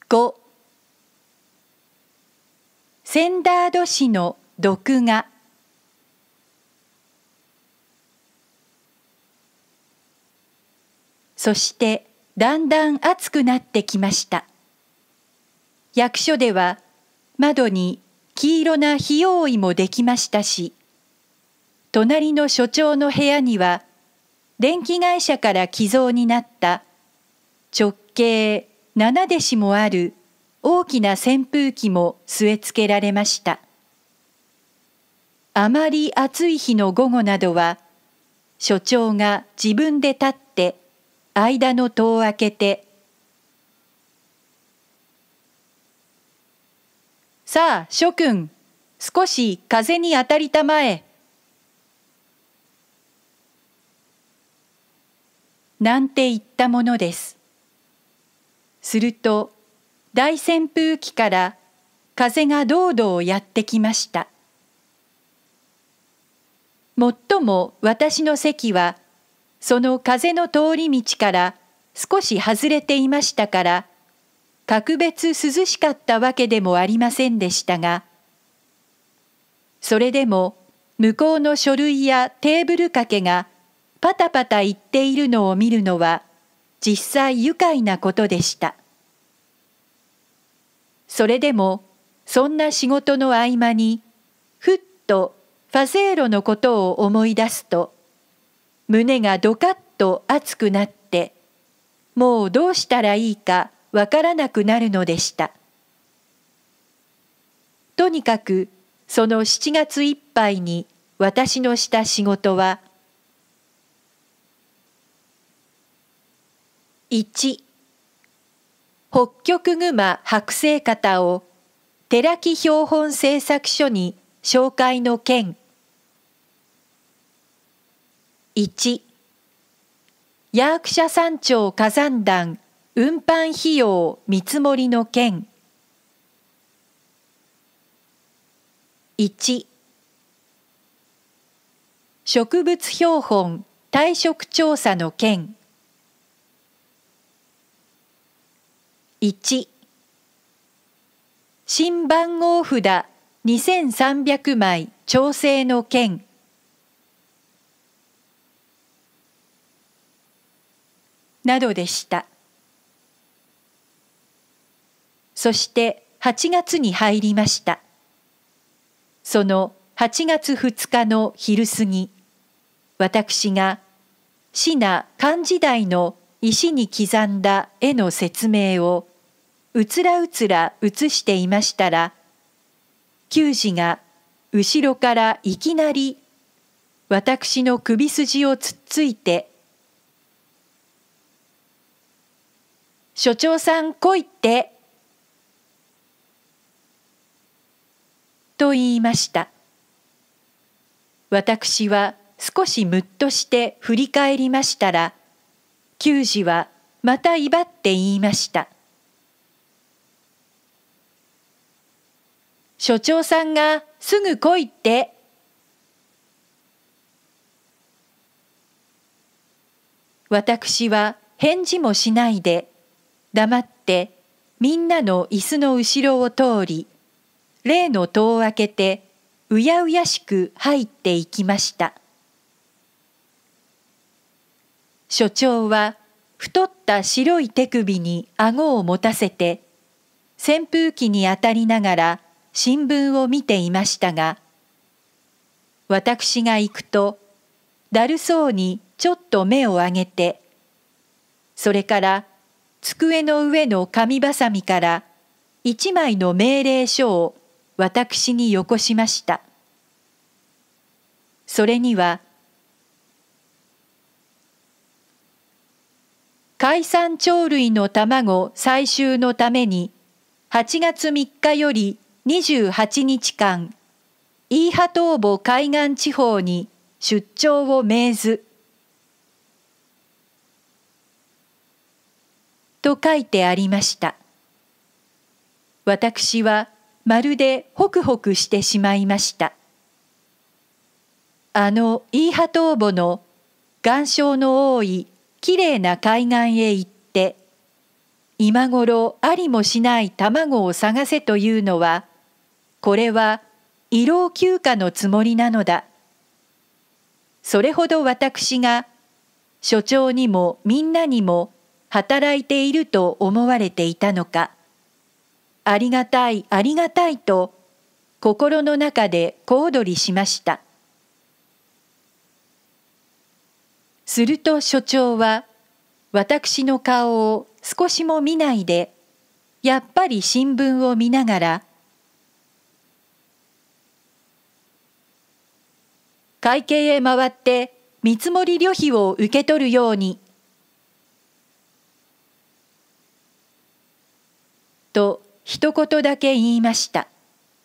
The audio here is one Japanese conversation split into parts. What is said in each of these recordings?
5、センダード氏の読画。そしてだんだん暑くなってきました。役所では窓に黄色な火覆いもできましたし、隣の所長の部屋には電気会社から寄贈になった直径7デシもある大きな扇風機も据え付けられました。あまり暑い日の午後などは、所長が自分で立って間の戸を開けて、さあ諸君、少し風に当たりたまえ。なんて言ったものです。すると、大扇風機から風がどうどうやってきました。もっとも私の席は、その風の通り道から少し外れていましたから、格別涼しかったわけでもありませんでしたが、それでも向こうの書類やテーブル掛けがパタパタ言っているのを見るのは実際愉快なことでした。それでもそんな仕事の合間にふっとファゼーロのことを思い出すと、胸がドカッと熱くなって、もうどうしたらいいかわからなくなるのでした。とにかくその7月いっぱいに私のした仕事は、1、北極熊剥製方を寺木標本製作所に紹介の件。1、ヤークシャ山頂火山弾運搬費用見積もりの件。1、植物標本退色調査の件。1、新番号札2300枚調整の件。などでした。そして8月に入りました。その8月2日の昼過ぎ、私がシナ漢時代の石に刻んだ絵の説明をうつらうつら写していましたら、球児が後ろからいきなり私の首筋をつっついて、所長さん来いって、と言いました。私は少しむっとして振り返りましたら、球児はまた威張って言いました。所長さんがすぐ来いって。私は返事もしないで、黙ってみんなの椅子の後ろを通り、例の戸を開けてうやうやしく入っていきました。所長は太った白い手首に顎を持たせて、扇風機に当たりながら新聞を見ていましたが、私が行くと、だるそうにちょっと目を上げて、それから机の上の紙ばさみから一枚の命令書を私によこしました。それには、海産鳥類の卵採集のために8月3日より28日間、イーハトーボ海岸地方に出張を命ず、と書いてありました。私はまるでホクホクしてしまいました。イーハトーボの岩礁の多いきれいな海岸へ行って、 今頃ありもしない卵を探せというのは、これは慰労休暇のつもりなのだ。それほど私が所長にもみんなにも働いていると思われていたのか。ありがたいありがたいと心の中で小躍りしました。すると所長は私の顔を少しも見ないで、やっぱり新聞を見ながら、会計へ回って見積もり旅費を受け取るように、と一言だけ言いました。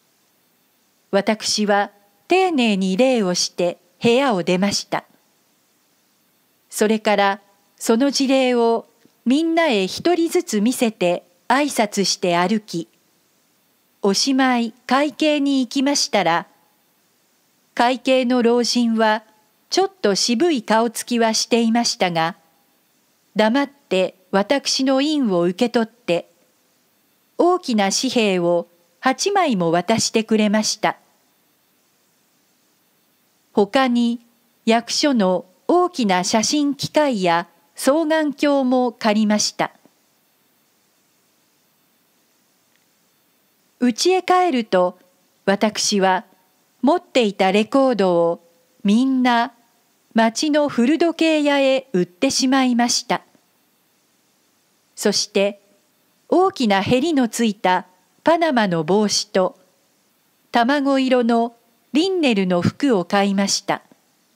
私は丁寧に礼をして部屋を出ました。それからその事例をみんなへ一人ずつ見せて挨拶して歩き、おしまい会計に行きましたら、会計の老人はちょっと渋い顔つきはしていましたが、黙って私の印を受け取って、大きな紙幣を8枚も渡してくれました。他に役所の大きな写真機械や双眼鏡も借りました。家へ帰ると、私は持っていたレコードをみんな町の古時計屋へ売ってしまいました。そして大きなへりのついたパナマの帽子と卵色のリンネルの服を買いました。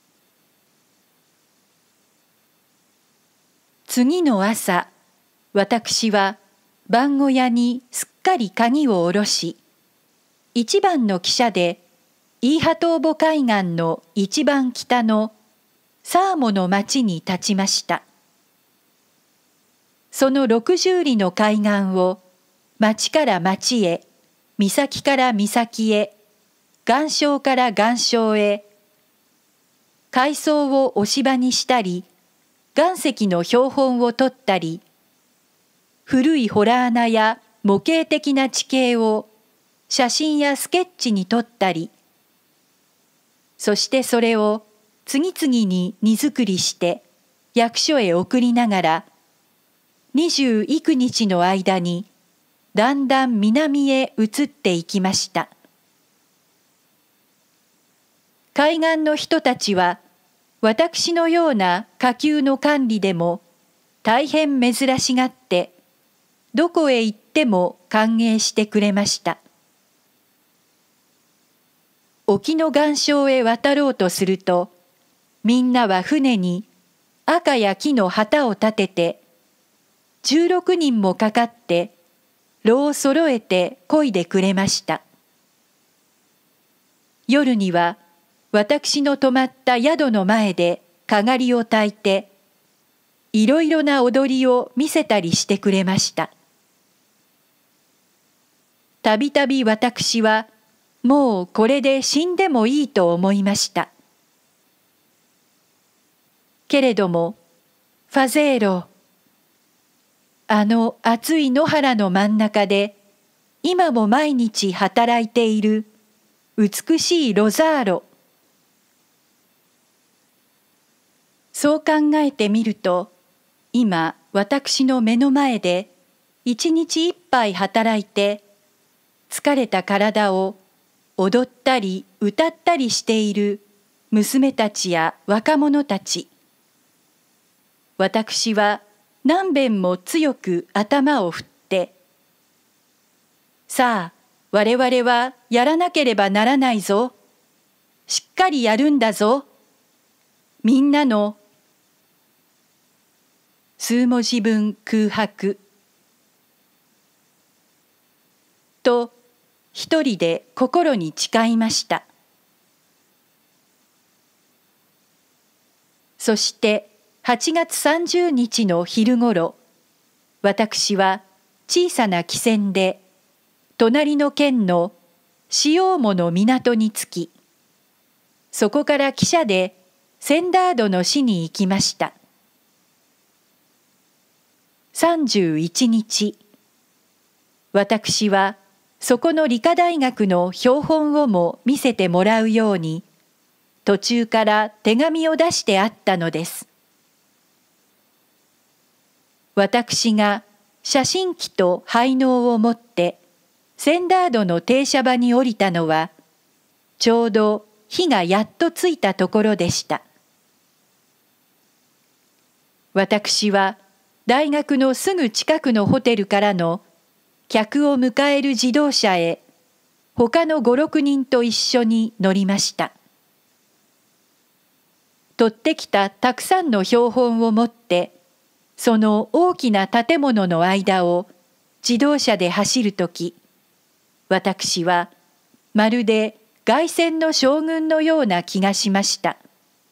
次の朝、私は番小屋にすっかり鍵を下ろし、一番の汽車でイーハトーボ海岸の一番北のサーモの町に立ちました。その60里の海岸を町から町へ、岬から岬へ、岩礁から岩礁へ、海藻を押し場にしたり、岩石の標本を取ったり、古い洞穴や模型的な地形を写真やスケッチに撮ったり、そしてそれを次々に荷造りして役所へ送りながら、20幾日の間にだんだん南へ移っていきました。海岸の人たちは私のような下級の管理でも大変珍しがって、どこへ行っても歓迎してくれました。沖の岩礁へ渡ろうとすると、みんなは船に赤や木の旗を立てて、16人もかかって櫓を揃えて漕いでくれました。夜には私の泊まった宿の前でかがりを焚いて、いろいろな踊りを見せたりしてくれました。たびたび私はもうこれで死んでもいいと思いました。けれども、ファゼーロ、あの暑い野原の真ん中で今も毎日働いている美しいロザーロ。そう考えてみると、今私の目の前で一日いっぱい働いて、疲れた体を踊ったり歌ったりしている娘たちや若者たち。私は何遍も強く頭を振って、さあ、我々はやらなければならないぞ。しっかりやるんだぞ。みんなの数文字分空白。と一人で心に誓いました。そして8月30日の昼ごろ、私は小さな汽船で隣の県の塩藻の港に着き、そこから汽車でセンダードの市に行きました。 31日、私はそこの理科大学の標本をも見せてもらうように、途中から手紙を出してあったのです。私が写真機と灰嚢を持ってセンダードの停車場に降りたのは、ちょうど火がやっとついたところでした。私は大学のすぐ近くのホテルからの客を迎える自動車へ他の5、6人と一緒に乗りました。取ってきたたくさんの標本を持って、その大きな建物の間を自動車で走るとき、私はまるで凱旋の将軍のような気がしました。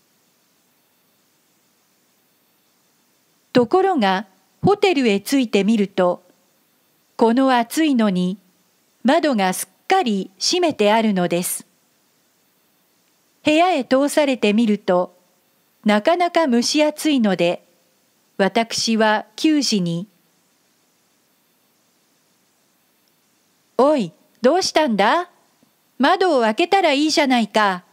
ところがホテルへ着いてみると、この暑いのに窓がすっかり閉めてあるのです。部屋へ通されてみると、なかなか蒸し暑いので、私は給仕に、おい、どうしたんだ？窓を開けたらいいじゃないか。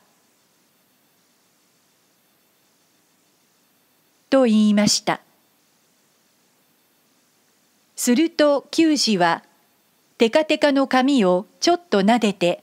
と言いました。すると給仕は、テカテカの髪をちょっと撫でて、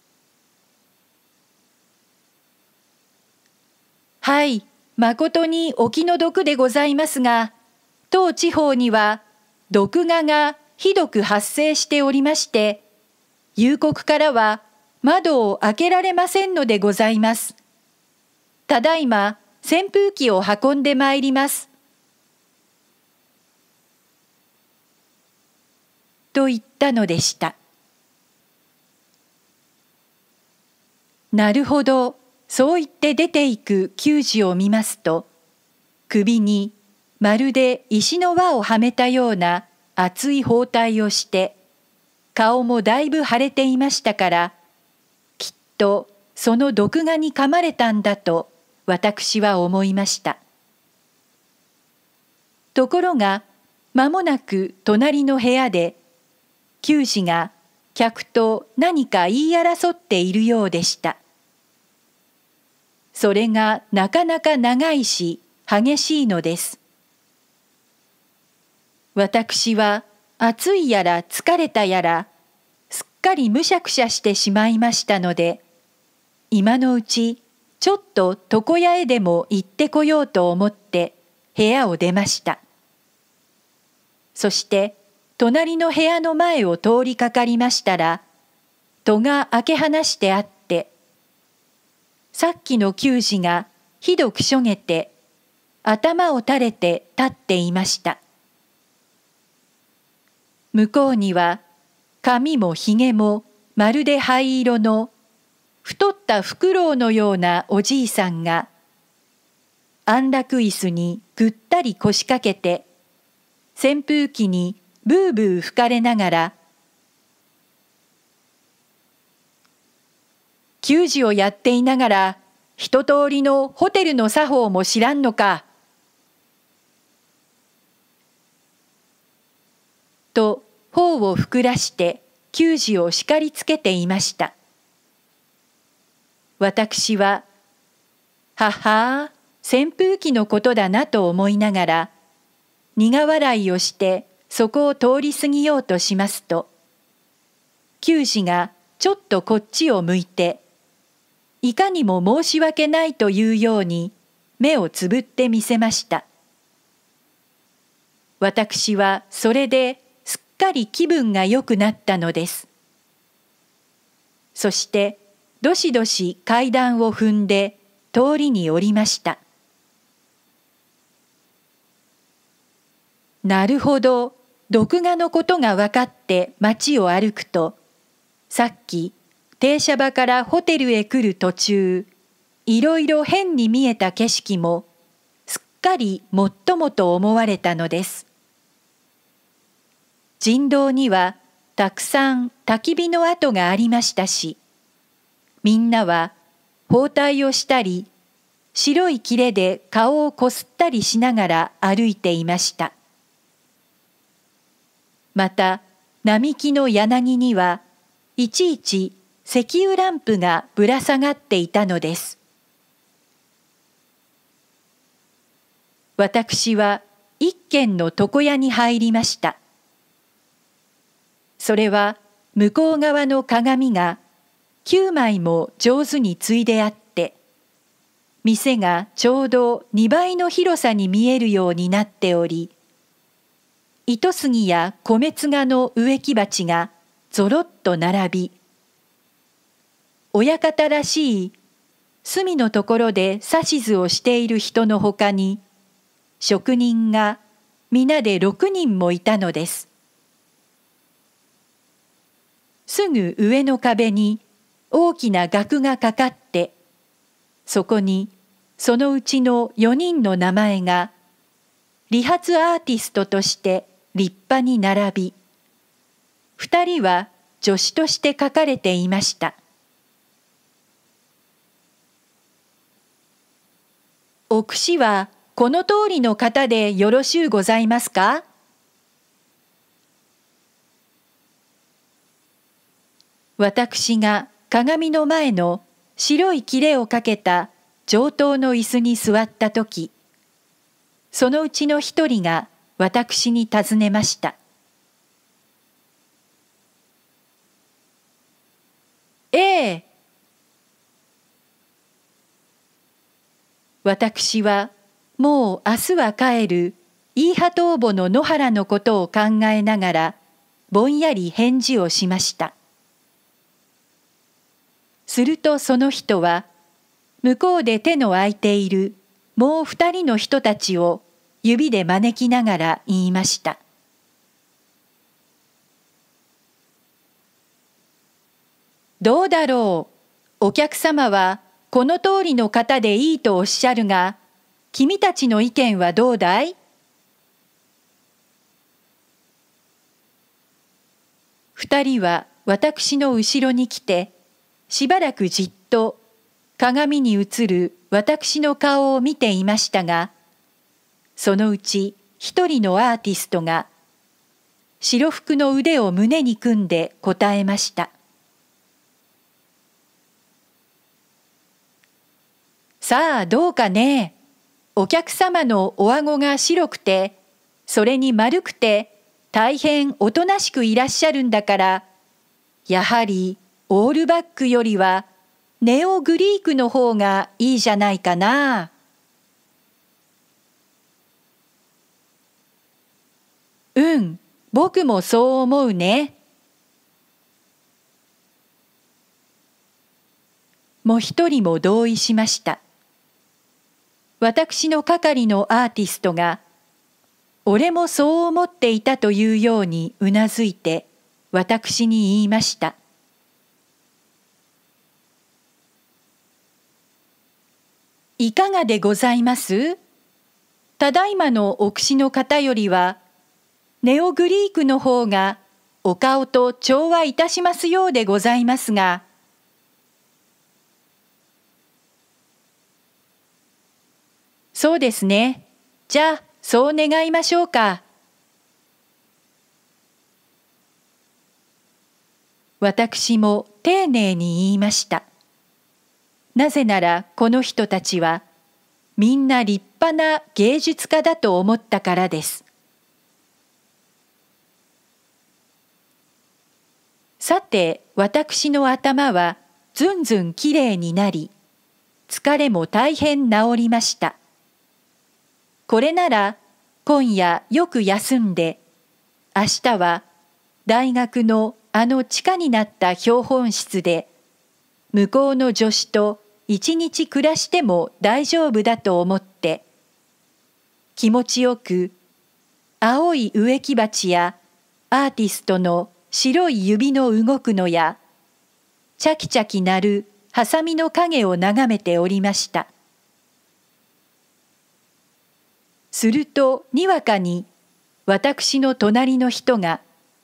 はい、まことにお気の毒でございますが、当地方には毒蛾がひどく発生しておりまして、夕刻からは窓を開けられませんのでございます。ただいま扇風機を運んでまいります。と言ったのでした。なるほど、そう言って出ていく給仕を見ますと、首にまるで石の輪をはめたような厚い包帯をして、顔もだいぶ腫れていましたから、きっとその毒蛾に噛まれたんだと私は思いました。ところが、間もなく隣の部屋で、給仕が客と何か言い争っているようでした。それがなかなか長いし激しいのです。私は暑いやら疲れたやら、すっかりむしゃくしゃしてしまいましたので、今のうちちょっと床屋へでも行ってこようと思って部屋を出ました。そして隣の部屋の前を通りかかりましたら、戸が開け放してあって、さっきの給仕がひどくしょげて、頭を垂れて立っていました。向こうには髪もひげもまるで灰色の太ったフクロウのようなおじいさんが、安楽椅子にぐったり腰掛けて、扇風機にブーブー吹かれながら、給仕をやっていながら、一通りのホテルの作法も知らんのか。と、頬を膨らして給仕を叱りつけていました。私は、ははー、扇風機のことだなと思いながら、苦笑いをしてそこを通り過ぎようとしますと、給仕がちょっとこっちを向いて、いかにも申し訳ないというように目をつぶってみせました。私はそれですっかり気分が良くなったのです。そしてどしどし階段を踏んで通りに降りました。なるほど、毒蛾のことが分かって街を歩くと、さっき停車場からホテルへ来る途中、いろいろ変に見えた景色も、すっかりもっともと思われたのです。人道にはたくさん焚き火の跡がありましたし、みんなは包帯をしたり、白い切れで顔をこすったりしながら歩いていました。 また並木の柳にはいちいち石油ランプがぶら下がっていたのです。私は一軒の床屋に入りました。それは向こう側の鏡が9枚も上手についであって、店がちょうど2倍の広さに見えるようになっており、糸杉や米つがの植木鉢がぞろっと並び、親方らしい隅のところで指図をしている人のほかに、職人が皆で6人もいたのです。すぐ上の壁に大きな額がかかって、そこにそのうちの4人の名前が理髪アーティストとして立派に並び、2人は助手として書かれていました。お櫛はこの通りの方でよろしゅうございますか？私が鏡の前の白い切れをかけた上等の椅子に座ったとき、そのうちの一人が私に尋ねました。ええ。私はもう明日は帰るイーハトーボの野原のことを考えながらぼんやり返事をしました。するとその人は向こうで手の空いているもう2人の人たちを指で招きながら言いました。どうだろう。お客様はこの通りの方でいいとおっしゃるが、君たちの意見はどうだい？2人は私の後ろに来て、しばらくじっと鏡に映る私の顔を見ていましたが、そのうち一人のアーティストが白服の腕を胸に組んで答えました。さあどうかね。お客様のお顎が白くて、それに丸くて大変おとなしくいらっしゃるんだから、やはりオールバックよりはネオグリークの方がいいじゃないかな。うん、僕もそう思うね。もう一人も同意しました。私の係のアーティストが、俺もそう思っていたというようにうなずいて、私に言いました。いかがでございます？ただいまのお櫛の方よりは、ネオグリークの方がお顔と調和いたしますようでございますが、そうですね。じゃあ、そう願いましょうか。私も丁寧に言いました。なぜならこの人たちは、みんな立派な芸術家だと思ったからです。さて、私の頭はずんずんきれいになり、疲れも大変治りました。これなら今夜よく休んで、明日は大学のあの地下になった標本室で、向こうの助手と一日暮らしても大丈夫だと思って、気持ちよく青い植木鉢やアーティストの白い指の動くのや、チャキチャキ鳴るハサミの影を眺めておりました。するとにわかに私の隣の人が、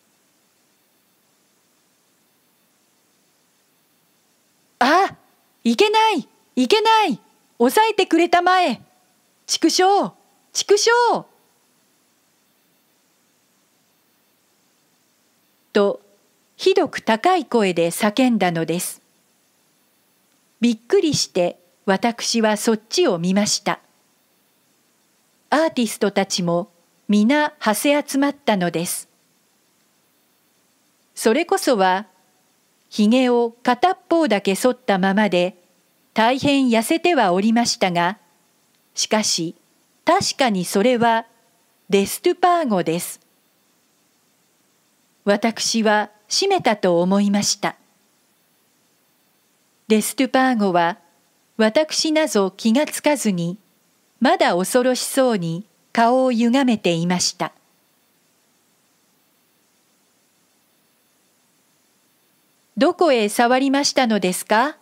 あ、いけない、いけない、抑えてくれたまえ、畜生、畜生。 とひどく高い声で叫んだのです。びっくりして私はそっちを見ました。アーティストたちも皆はせ集まったのです。それこそはひげを片っ方だけ剃ったままで大変痩せてはおりましたが、しかし確かにそれはデストゥパーゴです。私は閉めたと思いました。デストゥパーゴは私なぞ気がつかずにまだ恐ろしそうに顔をゆがめていました。どこへ触りましたのですか？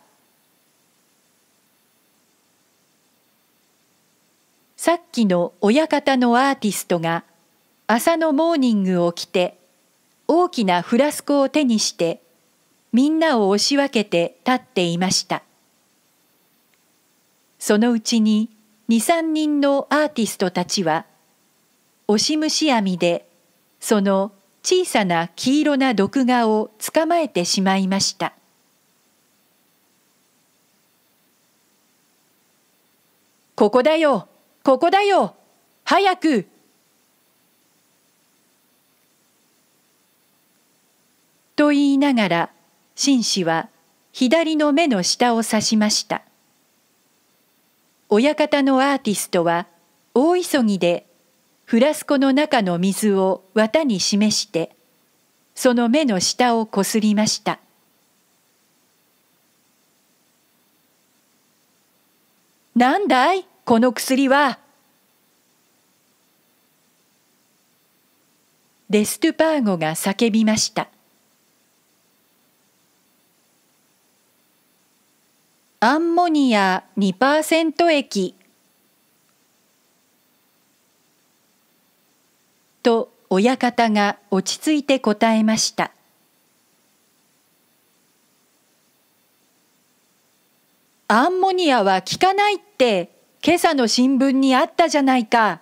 さっきの親方のアーティストが朝のモーニングを着て大きなフラスコを手にしてみんなを押し分けて立っていました。そのうちに2、3人のアーティストたちは押し虫網でその小さな黄色な毒画を捕まえてしまいました。ここだよ、ここだよ、早く。と言いながら、紳士は左の目の下を指しました。親方のアーティストは大急ぎでフラスコの中の水を綿に示して、その目の下をこすりました。なんだい、この薬は。デストゥパーゴが叫びました。アンモニア 2% 液。と親方が落ち着いて答えました。アンモニアは効かないって今朝の新聞にあったじゃないか。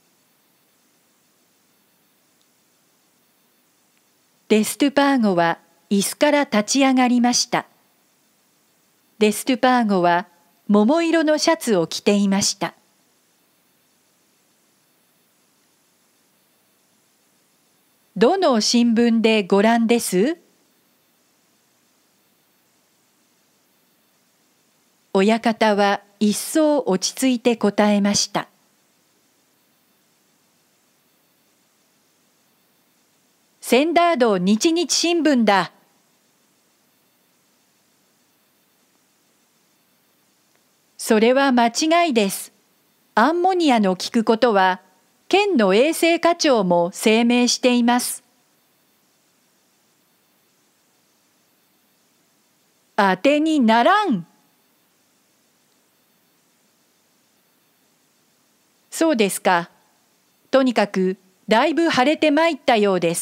デストゥパーゴは椅子から立ち上がりました。デストゥパーゴは桃色のシャツを着ていました。どの新聞でご覧です？親方は一層落ち着いて答えました。センダード日日新聞だ。それは間違いです。アンモニアの効くことは、県の衛生課長も声明しています。あてにならん。そうですか。とにかく、だいぶ腫れてまいったようです。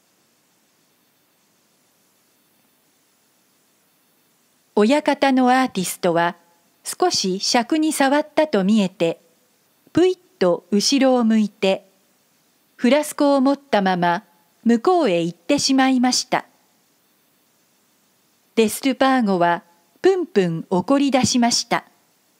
親方のアーティストは、少し尺に触ったと見えて、ぷいっと後ろを向いて、フラスコを持ったまま向こうへ行ってしまいました。デストゥパーゴはプンプン怒り出しました。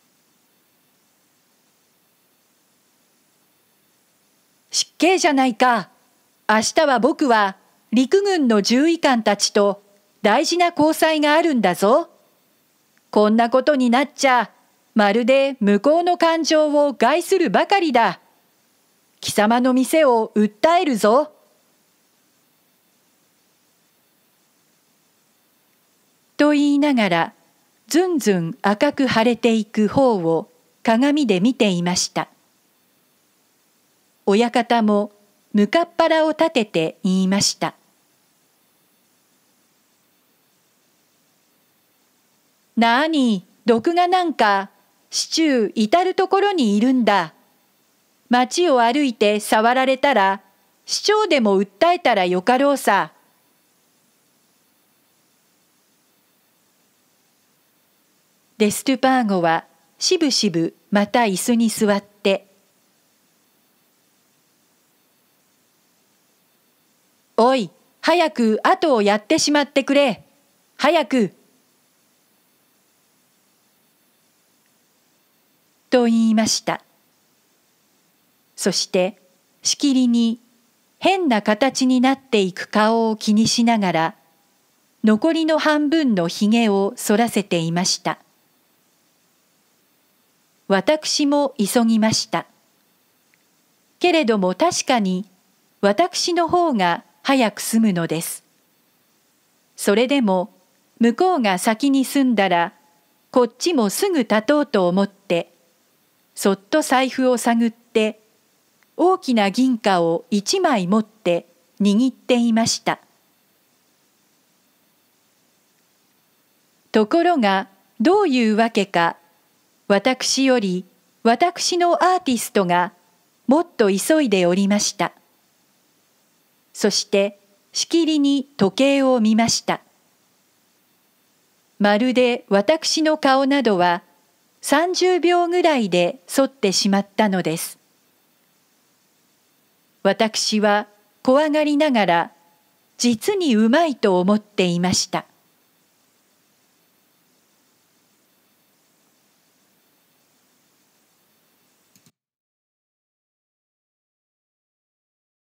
失敬じゃないか。明日は僕は陸軍の獣医官たちと大事な交際があるんだぞ。こんなことになっちゃ、まるで向こうの感情を害するばかりだ。貴様の店を訴えるぞ。と言いながら、ずんずん赤く腫れていく方を鏡で見ていました。親方も向かっ腹を立てて言いました。なあに、毒がなんか、市中至るところにいるんだ。町を歩いて触られたら、市長でも訴えたらよかろうさ。デストゥパーゴはしぶしぶまた椅子に座って、おい、 早く後をやってしまってくれ。早く。と言いました。そしてしきりに変な形になっていく顔を気にしながら、残りの半分のひげをそらせていました。私も急ぎました。けれども確かに私の方が早く済むのです。それでも向こうが先に済んだら、こっちもすぐ立とうと思って、そっと財布を探って、大きな銀貨を一枚持って握っていました。ところがどういうわけか、私より私のアーティストがもっと急いでおりました。そしてしきりに時計を見ました。まるで私の顔などは30秒ぐらいで反ってしまったのです。私は怖がりながら実にうまいと思っていました。